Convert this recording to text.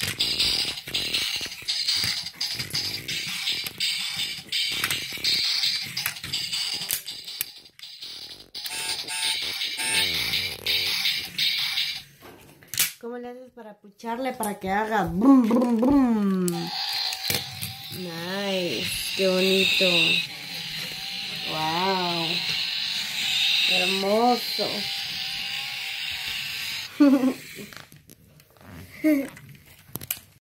¿Cómo le haces para pucharle para que haga brum, brum, brum? Nice, qué bonito. Wow, hermoso.